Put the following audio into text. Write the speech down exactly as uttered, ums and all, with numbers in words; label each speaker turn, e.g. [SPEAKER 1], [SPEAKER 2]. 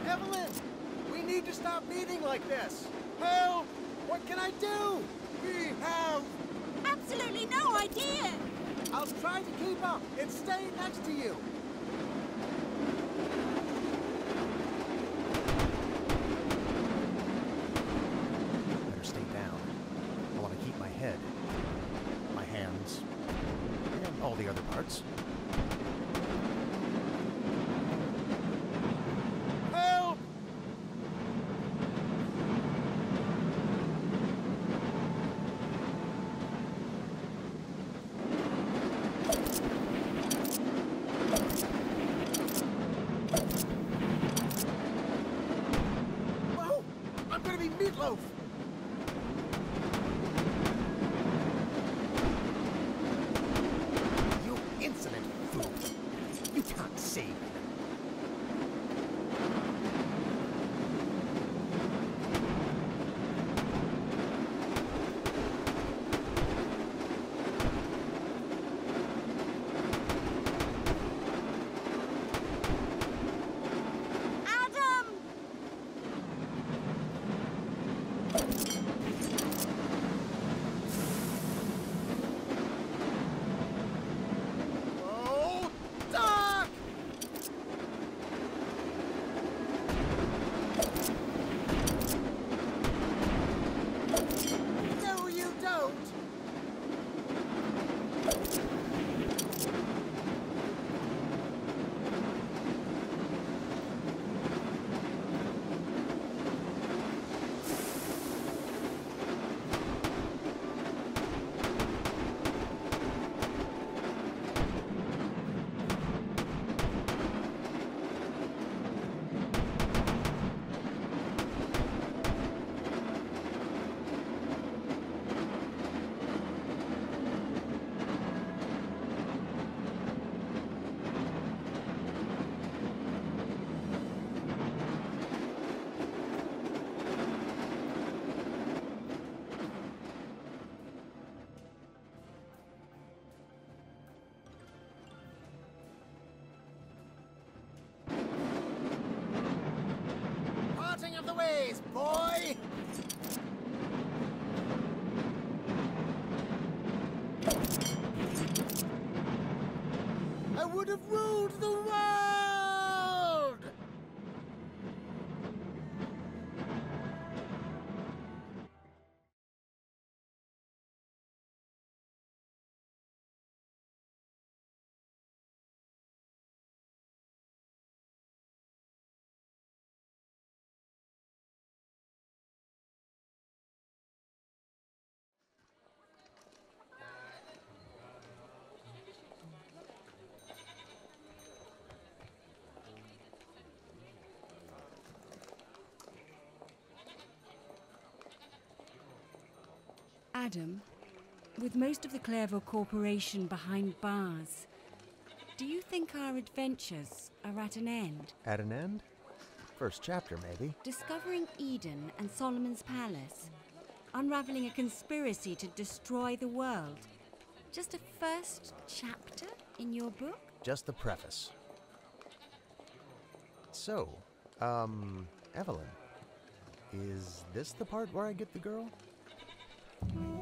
[SPEAKER 1] Evelyn! We need to stop meeting like this! Help! What can I do? We have...
[SPEAKER 2] Absolutely no idea!
[SPEAKER 1] I'll try to keep up and stay next to you. Better stay down. I want to keep my head, my hands, and all the other parts. Help! Whoa! I'm gonna be meatloaf! You insolent fool! You can't save me.
[SPEAKER 2] Adam!
[SPEAKER 1] Oh, Doc! No, you don't! Parting of the ways, boy! I would have ruled the world!
[SPEAKER 2] Adam, with most of the Clairvaux Corporation behind bars, do you think our adventures are at an end?
[SPEAKER 1] At an end? First chapter, maybe.
[SPEAKER 2] Discovering Eden and Solomon's Palace, unraveling a conspiracy to destroy the world. Just a first chapter in your book?
[SPEAKER 1] Just the preface. So, um, Evelyn, is this the part where I get the girl?